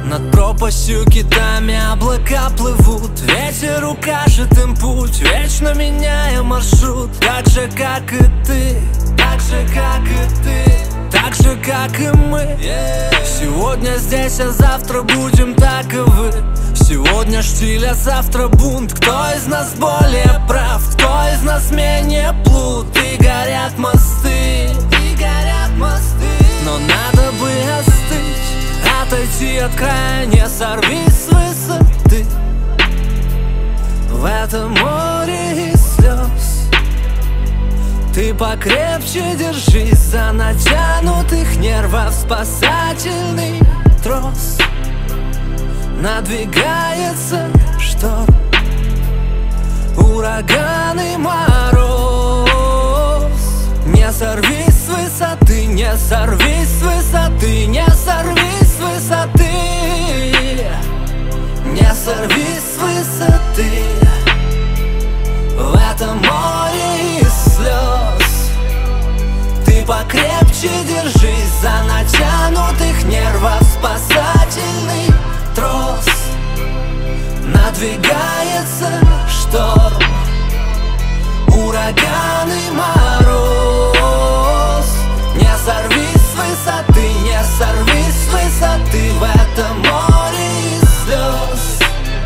Над пропастью китами облака плывут, ветер укажет им путь, вечно меняя маршрут. Так же, как и ты, так же, как и ты, так же, как и мы. Сегодня здесь, а завтра будем таковы. Сегодня штиль, а завтра бунт. Кто из нас более прав, кто из нас менее плут? И горят мосты, и горят мосты. Но надо бы остыть, отойти от края, не сорвись с высоты. В этом море из слез ты покрепче держись за натянутых нервов спасательный трос. Надвигается шторм, ураган и мороз. Не сорвись с высоты, не сорвись с высоты, не сорвись с высоты, не сорвись с высоты. В этом море из слез ты покрепче держись за натянутых нервов спасательный трос. Надвигается шторм, ураган и мороз. Не сорвись с высоты, не сорвись с высоты. В этом море из слез.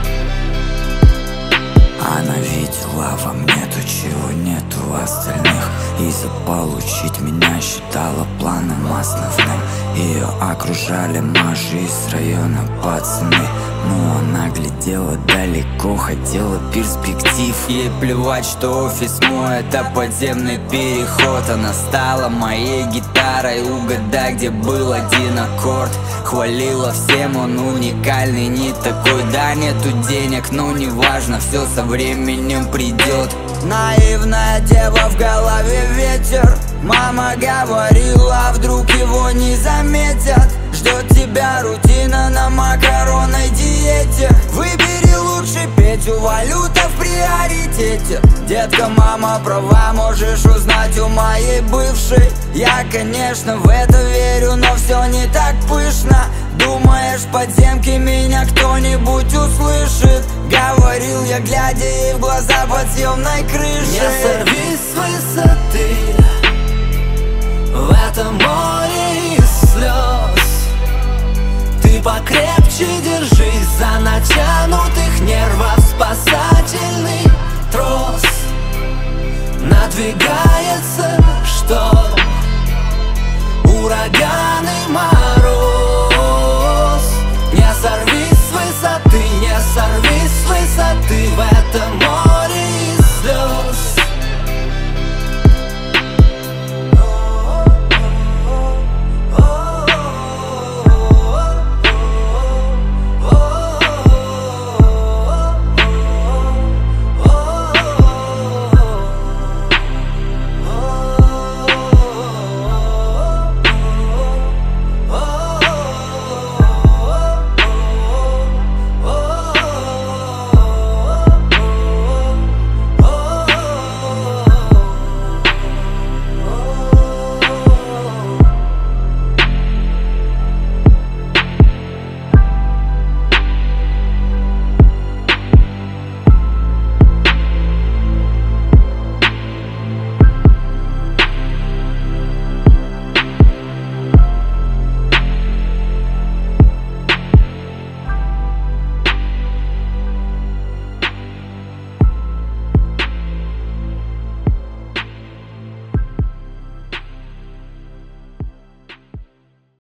Она видела во мне то, чего нету у остальных, и заполучить меня считала планом основным. Ее окружали мажи из района пацаны, но она глядела далеко, хотела перспектив. Ей плевать, что офис мой — это подземный переход. Она стала моей гитарой, угадай, где был один аккорд. Хвалила всем, он уникальный, не такой, да нету денег, но неважно, все со временем придет. Наивная дева, в голове ветер. Мама говорила, вдруг его не заметят. Ждет тебя рутина на макаронной диете. Выбери лучше Петю, валюта в приоритете. Детка, мама права, можешь узнать у моей бывшей. Я, конечно, в это верю, но все не так пышно. Думаешь, в подземке меня кто-нибудь услышит? Говорил я, глядя ей в глаза под съемной крышей. Не сорвись с высоты, в этом море